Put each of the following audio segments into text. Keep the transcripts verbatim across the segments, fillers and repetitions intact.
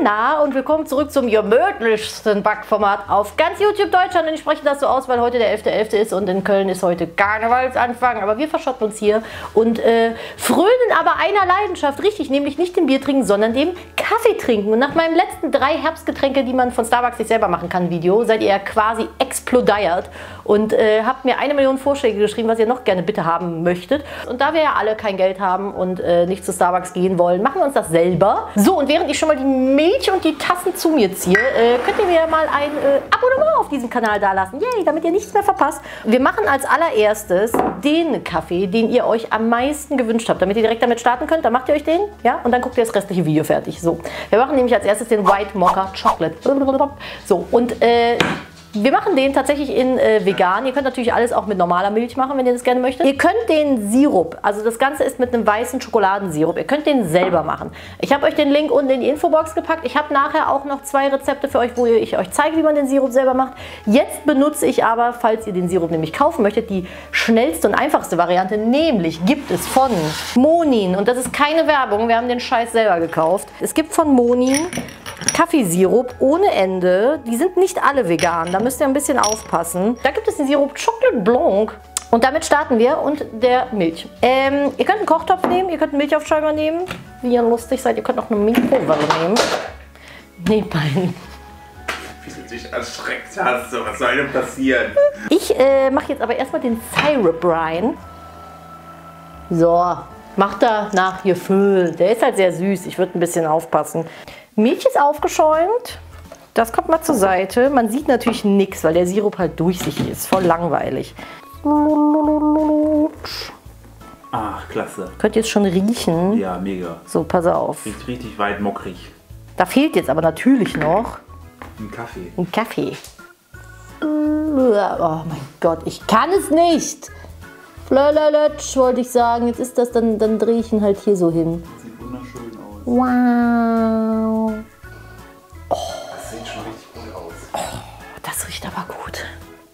na und willkommen zurück zum gemütlichsten Backformat auf ganz YouTube Deutschland. Und ich spreche das so aus, weil heute der elfte elfte ist und in Köln ist heute Karnevalsanfang. Aber wir verschotten uns hier und äh, frönen aber einer Leidenschaft, richtig, nämlich nicht dem Bier trinken, sondern dem Kaffee trinken. Und nach meinem letzten drei Herbstgetränke, die man von Starbucks sich selber machen kann, Video, seid ihr ja quasi explodiert und äh, habt mir eine Million Vorschläge geschrieben, was ihr noch gerne bitte haben möchtet. Und da wir ja alle kein Geld haben und äh, nicht zu Starbucks gehen wollen, machen wir uns das selber. So, und während ich schon mal die Milch und die Tassen zu mir ziehe, äh, könnt ihr mir mal ein äh, Abonnement auf diesem Kanal dalassen. Yay, damit ihr nichts mehr verpasst. Wir machen als allererstes den Kaffee, den ihr euch am meisten gewünscht habt. Damit ihr direkt damit starten könnt, dann macht ihr euch den, ja, und dann guckt ihr das restliche Video fertig. So, wir machen nämlich als erstes den White Mocha Chocolate. So, und äh, wir machen den tatsächlich in äh, vegan. Ihr könnt natürlich alles auch mit normaler Milch machen, wenn ihr das gerne möchtet. Ihr könnt den Sirup, also das Ganze ist mit einem weißen Schokoladensirup, ihr könnt den selber machen. Ich habe euch den Link unten in die Infobox gepackt. Ich habe nachher auch noch zwei Rezepte für euch, wo ich euch zeige, wie man den Sirup selber macht. Jetzt benutze ich aber, falls ihr den Sirup nämlich kaufen möchtet, die schnellste und einfachste Variante, nämlich gibt es von Monin, und das ist keine Werbung, wir haben den Scheiß selber gekauft. Es gibt von Monin Kaffeesirup ohne Ende. Die sind nicht alle vegan, da müsst ihr ein bisschen aufpassen. Da gibt es den Sirup Chocolate Blanc. Und damit starten wir und der Milch. Ähm, ihr könnt einen Kochtopf nehmen, ihr könnt einen Milchaufschäumer nehmen, wie ihr lustig seid. Ihr könnt auch eine Mikrowelle nehmen. Nehmt einen. Wie du dich erschreckt hast, so, was soll denn passieren? Ich äh, mache jetzt aber erstmal den Syrup rein. So, macht da nach Gefühl. Der ist halt sehr süß, ich würde ein bisschen aufpassen. Milch ist aufgeschäumt. Das kommt mal zur Seite. Man sieht natürlich nichts, weil der Sirup halt durchsichtig ist. Voll langweilig. Ach, klasse. Könnt ihr es schon riechen? Ja, mega. So, pass auf. Riecht richtig weit mockrig. Da fehlt jetzt aber natürlich noch Ein Kaffee. ein Kaffee. Oh mein Gott, ich kann es nicht. Flalalutsch, wollte ich sagen. Jetzt ist das, dann, dann drehe ich ihn halt hier so hin. Das sieht wunderschön aus. Wow. Das sieht schon richtig gut aus. Oh, das riecht aber gut.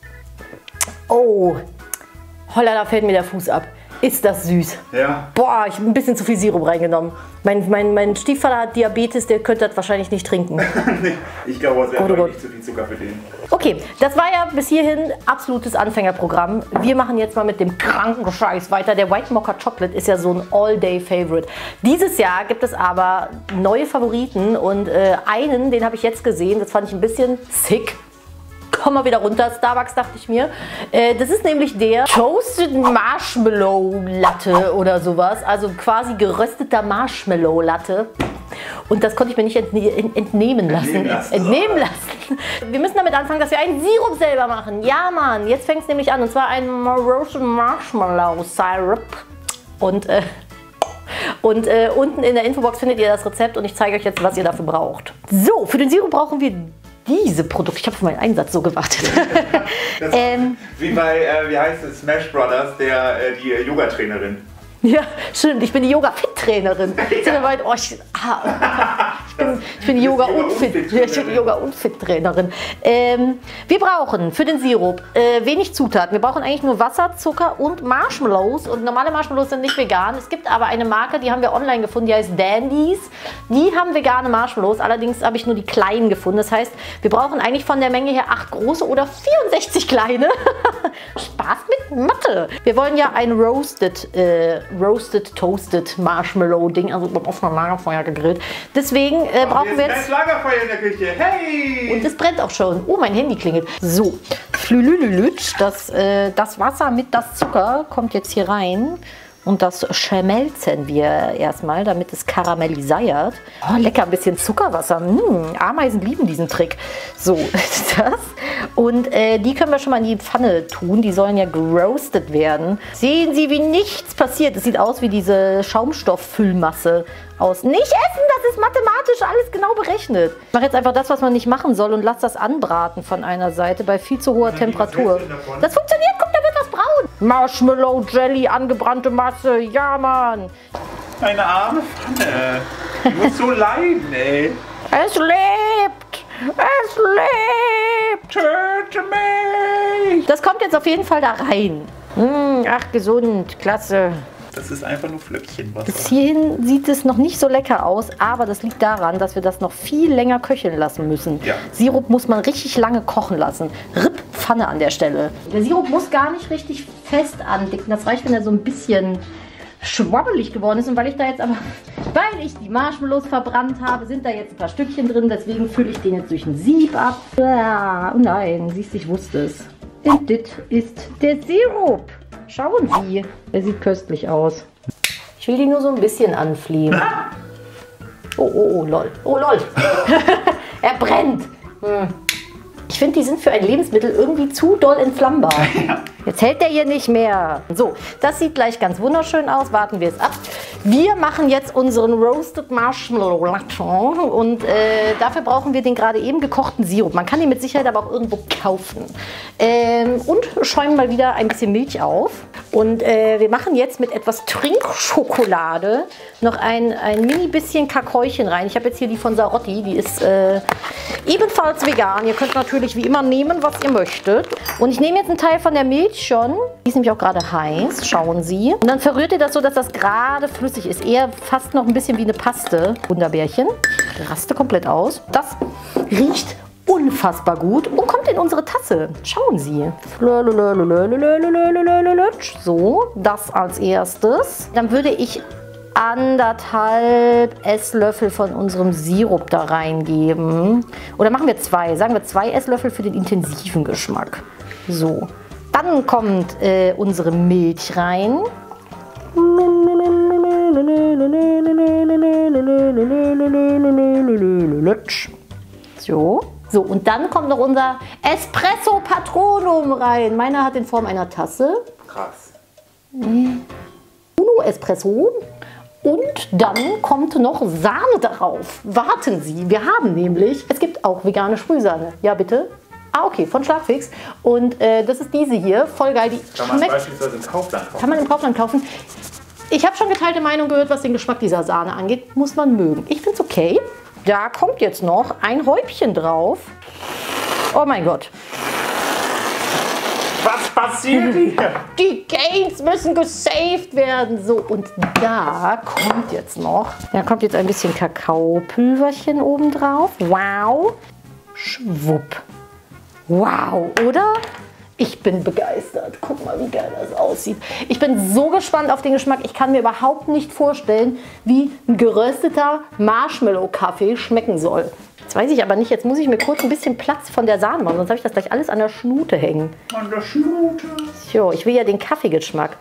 Oh, holla, da fällt mir der Fuß ab. Ist das süß. Ja. Boah, ich habe ein bisschen zu viel Sirup reingenommen. Mein, mein, mein Stiefvater hat Diabetes, der könnte das wahrscheinlich nicht trinken. Ich glaube, es wäre oh, nicht zu viel Zucker für den. Okay, das war ja bis hierhin absolutes Anfängerprogramm. Wir machen jetzt mal mit dem kranken Scheiß weiter. Der White Mocha Chocolate ist ja so ein All-Day-Favorite. Dieses Jahr gibt es aber neue Favoriten und äh, einen, den habe ich jetzt gesehen, das fand ich ein bisschen sick. Komm mal wieder runter, Starbucks, dachte ich mir. Äh, das ist nämlich der Toasted Marshmallow Latte oder sowas. Also quasi gerösteter Marshmallow Latte. Und das konnte ich mir nicht entne entnehmen lassen. Entnehmen lassen. Entnehmen lassen. Wir müssen damit anfangen, dass wir einen Sirup selber machen. Ja, Mann, jetzt fängt es nämlich an. Und zwar ein Roasted Marshmallow Syrup. Und, äh, und äh, unten in der Infobox findet ihr das Rezept und ich zeige euch jetzt, was ihr dafür braucht. So, für den Sirup brauchen wir diese Produkte. Ich habe auf meinen Einsatz so gewartet. Das ähm, wie bei, äh, wie heißt es, Smash Brothers, der, äh, die äh, Yoga-Trainerin. Ja, stimmt. Ich bin die Yoga-Fit-Trainerin. Ja. Oh, ich, ah, ich, bin, ich bin die Yoga-Unfit. Ja, ich bin die Yoga-Unfit-Trainerin. Ähm, wir brauchen für den Sirup äh, wenig Zutaten. Wir brauchen eigentlich nur Wasser, Zucker und Marshmallows. Und normale Marshmallows sind nicht vegan. Es gibt aber eine Marke, die haben wir online gefunden, die heißt Dandies. Die haben vegane Marshmallows. Allerdings habe ich nur die kleinen gefunden. Das heißt, wir brauchen eigentlich von der Menge her acht große oder vierundsechzig kleine. Spaß mit Mathe. Wir wollen ja ein Roasted äh, Roasted, Toasted Marshmallow-Ding, also auf einem Lagerfeuer gegrillt. Deswegen äh, oh, brauchen wir jetzt... Ein Lagerfeuer in der Küche, hey! Und es brennt auch schon. Oh, mein Handy klingelt. So, Flülülülütsch, das, äh, das Wasser mit das Zucker kommt jetzt hier rein. Und das schmelzen wir erstmal, damit es karamellisiert. Oh, lecker, ein bisschen Zuckerwasser. Mmh, Ameisen lieben diesen Trick. So, das. Und äh, die können wir schon mal in die Pfanne tun. Die sollen ja geroastet werden. Sehen Sie, wie nichts passiert. Es sieht aus wie diese Schaumstofffüllmasse aus. Nicht essen, das ist mathematisch alles genau berechnet. Ich mache jetzt einfach das, was man nicht machen soll und lasse das anbraten von einer Seite bei viel zu hoher Temperatur. Das funktioniert, guck, da wird das braun. Marshmallow Jelly, angebrannte Masse, ja Mann. Meine arme Pfanne. Du musst so leiden, ey. Es lebt, es lebt. Töte mich. Das kommt jetzt auf jeden Fall da rein. Mmh, ach, gesund, klasse. Das ist einfach nur Flöckchenwasser. Bis hierhin sieht es noch nicht so lecker aus, aber das liegt daran, dass wir das noch viel länger köcheln lassen müssen. Ja. Sirup muss man richtig lange kochen lassen. Ripp Pfanne an der Stelle. Der Sirup muss gar nicht richtig fest andicken. Das reicht, wenn er so ein bisschen schwabbelig geworden ist. Und weil ich da jetzt aber, weil ich die Marshmallows verbrannt habe, sind da jetzt ein paar Stückchen drin. Deswegen fülle ich den jetzt durch ein Sieb ab. Ah, oh nein, siehst du, ich wusste es. Und das ist der Sirup. Schauen Sie, der sieht köstlich aus. Ich will die nur so ein bisschen anfliehen. Oh, oh, oh, lol. Oh, lol. Er brennt. Hm. Ich finde, die sind für ein Lebensmittel irgendwie zu doll entflammbar. Jetzt hält der hier nicht mehr. So, das sieht gleich ganz wunderschön aus. Warten wir es ab. Wir machen jetzt unseren Roasted Marshmallow Latte und äh, dafür brauchen wir den gerade eben gekochten Sirup. Man kann den mit Sicherheit aber auch irgendwo kaufen. Ähm, und schäumen mal wieder ein bisschen Milch auf. Und äh, wir machen jetzt mit etwas Trinkschokolade noch ein, ein mini bisschen Kakaochen rein. Ich habe jetzt hier die von Sarotti, die ist äh, ebenfalls vegan. Ihr könnt natürlich wie immer nehmen, was ihr möchtet. Und ich nehme jetzt einen Teil von der Milch schon. Die ist nämlich auch gerade heiß, schauen Sie. Und dann verrührt ihr das so, dass das gerade flüssig ist. Eher fast noch ein bisschen wie eine Paste. Wunderbärchen. Ich raste komplett aus. Das riecht unfassbar gut und kommt in unsere Tasse. Schauen Sie. So, das als erstes. Dann würde ich anderthalb Esslöffel von unserem Sirup da reingeben. Oder machen wir zwei. Sagen wir zwei Esslöffel für den intensiven Geschmack. So. Dann kommt äh, unsere Milch rein. So. So, und dann kommt noch unser Espresso Patronum rein. Meiner hat in Form einer Tasse. Krass. Uno Espresso. Und dann kommt noch Sahne darauf. Warten Sie, wir haben nämlich, es gibt auch vegane Sprühsahne. Ja, bitte? Ah, okay, von Schlagfix. Und äh, das ist diese hier, voll geil. Die kann man schmeckt, beispielsweise im Kaufland kaufen. Kann man im Kaufland kaufen. Ich habe schon geteilte Meinung gehört, was den Geschmack dieser Sahne angeht. Muss man mögen. Ich finde es okay. Da kommt jetzt noch ein Häubchen drauf. Oh mein Gott. Was passiert hier? Die Gains müssen gesaved werden. So, und da kommt jetzt noch, da kommt jetzt ein bisschen Kakaopulverchen oben drauf. Wow. Schwupp. Wow, oder? Ich bin begeistert. Guck mal, wie geil das aussieht. Ich bin so gespannt auf den Geschmack. Ich kann mir überhaupt nicht vorstellen, wie ein gerösteter Marshmallow-Kaffee schmecken soll. Jetzt weiß ich aber nicht. Jetzt muss ich mir kurz ein bisschen Platz von der Sahne machen, sonst habe ich das gleich alles an der Schnute hängen. An der Schnute. So, ich will ja den Kaffeegeschmack.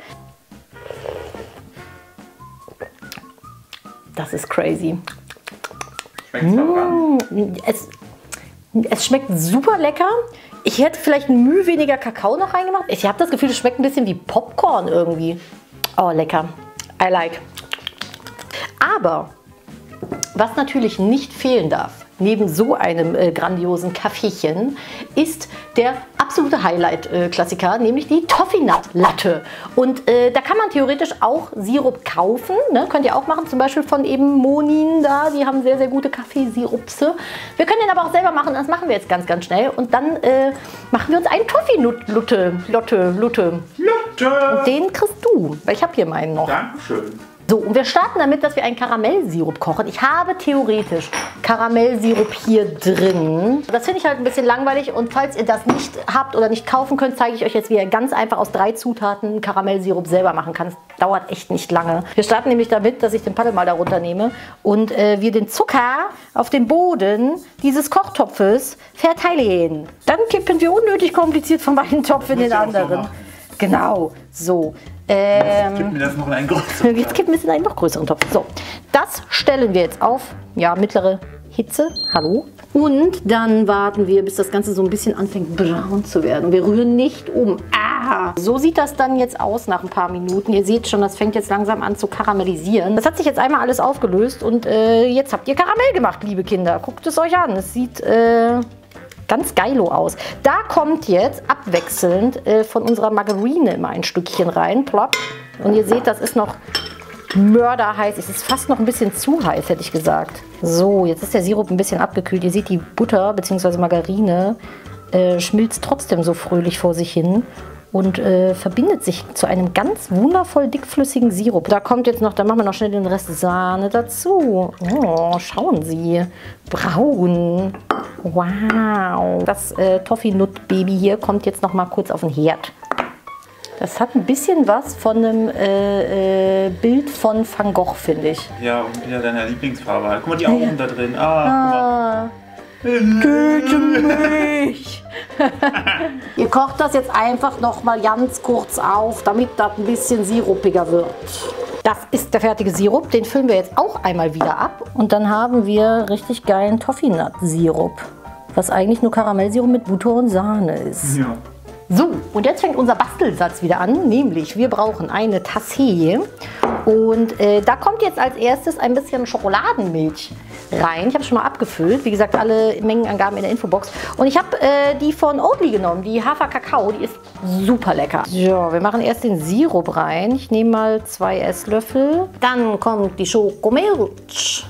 Das ist crazy. Schmeckt's mmh, es, es schmeckt super lecker. Ich hätte vielleicht ein Mühe weniger Kakao noch reingemacht. Ich habe das Gefühl, es schmeckt ein bisschen wie Popcorn irgendwie. Oh, lecker. I like. Aber was natürlich nicht fehlen darf, neben so einem äh, grandiosen Kaffeechen, ist der absolute Highlight-Klassiker, äh, nämlich die Toffee Nut Latte. Und äh, da kann man theoretisch auch Sirup kaufen, ne? Könnt ihr auch machen, zum Beispiel von eben Monin da, die haben sehr, sehr gute Kaffeesirupse. Wir können den aber auch selber machen, das machen wir jetzt ganz, ganz schnell. Und dann äh, machen wir uns einen Toffee Nut Lutte, Lotte, Lutte. Lutte! Und den kriegst du, weil ich habe hier meinen noch. Dankeschön. So, und wir starten damit, dass wir einen Karamellsirup kochen. Ich habe theoretisch Karamellsirup hier drin. Das finde ich halt ein bisschen langweilig und falls ihr das nicht habt oder nicht kaufen könnt, zeige ich euch jetzt, wie ihr ganz einfach aus drei Zutaten Karamellsirup selber machen kann. Das dauert echt nicht lange. Wir starten nämlich damit, dass ich den Paddel mal darunter nehme und äh, wir den Zucker auf den Boden dieses Kochtopfes verteilen. Dann kippen wir unnötig kompliziert von meinem Topf in den anderen. Genau, so. Ähm, jetzt kippen wir das noch in einen größeren Jetzt kippen wir es in einen noch größeren Topf. So, das stellen wir jetzt auf, ja, mittlere Hitze. Hallo. Und dann warten wir, bis das Ganze so ein bisschen anfängt braun zu werden. Wir rühren nicht um. Ah, so sieht das dann jetzt aus nach ein paar Minuten. Ihr seht schon, das fängt jetzt langsam an zu karamellisieren. Das hat sich jetzt einmal alles aufgelöst und äh, jetzt habt ihr Karamell gemacht, liebe Kinder. Guckt es euch an. Es sieht äh, ganz geilo aus. Da kommt jetzt abwechselnd äh, von unserer Margarine immer ein Stückchen rein. Plopp. Und ihr seht, das ist noch mörderheiß. Es ist fast noch ein bisschen zu heiß, hätte ich gesagt. So, jetzt ist der Sirup ein bisschen abgekühlt. Ihr seht, die Butter bzw. Margarine äh, schmilzt trotzdem so fröhlich vor sich hin. und äh, verbindet sich zu einem ganz wundervoll dickflüssigen Sirup. Da kommt jetzt noch, da machen wir noch schnell den Rest Sahne dazu. Oh, schauen Sie, braun. Wow. Das äh, Toffee-Nut-Baby hier kommt jetzt noch mal kurz auf den Herd. Das hat ein bisschen was von einem äh, äh, Bild von Van Gogh, finde ich. Ja, und wieder deiner Lieblingsfarbe. Guck mal, die Augen ja. da drin. Ah, ah. Töte mich! Ihr kocht das jetzt einfach noch mal ganz kurz auf, damit das ein bisschen sirupiger wird. Das ist der fertige Sirup. Den füllen wir jetzt auch einmal wieder ab. Und dann haben wir richtig geilen Toffee-Nut-Sirup. Was eigentlich nur Karamellsirup mit Butter und Sahne ist. Ja. So, und jetzt fängt unser Bastelsatz wieder an, nämlich wir brauchen eine Tasse und äh, da kommt jetzt als erstes ein bisschen Schokoladenmilch rein. Ich habe schon mal abgefüllt, wie gesagt, alle Mengenangaben in der Infobox. Und ich habe äh, die von Oatly genommen, die Hafer-Kakao, die ist super lecker. So, wir machen erst den Sirup rein. Ich nehme mal zwei Esslöffel. Dann kommt die Schokomilch.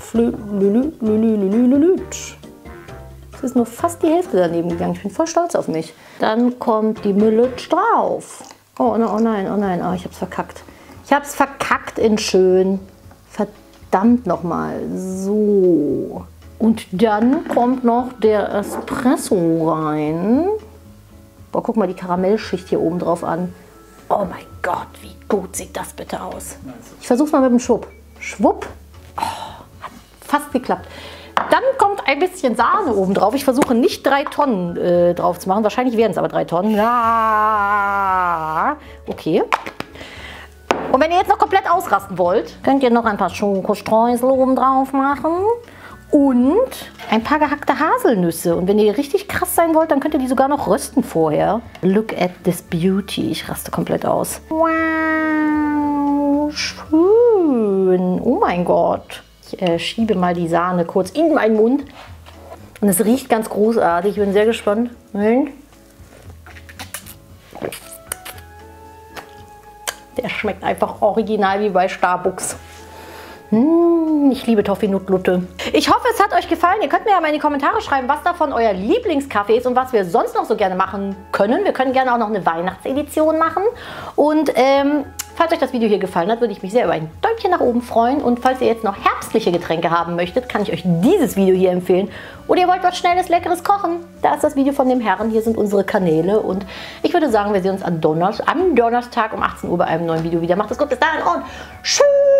Es ist nur fast die Hälfte daneben gegangen. Ich bin voll stolz auf mich. Dann kommt die Milch drauf. Oh, oh nein, oh nein, oh, ich hab's verkackt. Ich hab's verkackt in schön. Verdammt nochmal. So. Und dann kommt noch der Espresso rein. Boah, guck mal die Karamellschicht hier oben drauf an. Oh mein Gott, wie gut sieht das bitte aus. Ich versuch's mal mit dem Schwupp. Schwupp. Oh, hat fast geklappt. Dann kommt ein bisschen Sahne oben drauf. Ich versuche nicht drei Tonnen äh, drauf zu machen. Wahrscheinlich werden es aber drei Tonnen. Ja. Okay. Und wenn ihr jetzt noch komplett ausrasten wollt, könnt ihr noch ein paar Schokostreusel oben drauf machen. Und ein paar gehackte Haselnüsse. Und wenn ihr richtig krass sein wollt, dann könnt ihr die sogar noch rösten vorher. Look at this beauty. Ich raste komplett aus. Wow. Schön. Oh mein Gott. Ich äh, schiebe mal die Sahne kurz in meinen Mund. Und es riecht ganz großartig. Ich bin sehr gespannt. Der schmeckt einfach original wie bei Starbucks. Mmh, ich liebe Toffee-Nut-Lutte. Ich hoffe, es hat euch gefallen. Ihr könnt mir ja mal in die Kommentare schreiben, was davon euer Lieblingskaffee ist und was wir sonst noch so gerne machen können. Wir können gerne auch noch eine Weihnachtsedition machen. Und ähm, falls euch das Video hier gefallen hat, würde ich mich sehr über ein Däumchen nach oben freuen. Und falls ihr jetzt noch herbstliche Getränke haben möchtet, kann ich euch dieses Video hier empfehlen. Oder ihr wollt was Schnelles, Leckeres kochen, da ist das Video von dem Herrn. Hier sind unsere Kanäle. Und ich würde sagen, wir sehen uns am Donnerstag, am Donnerstag um achtzehn Uhr bei einem neuen Video wieder. Macht es gut, bis dahin und tschüss!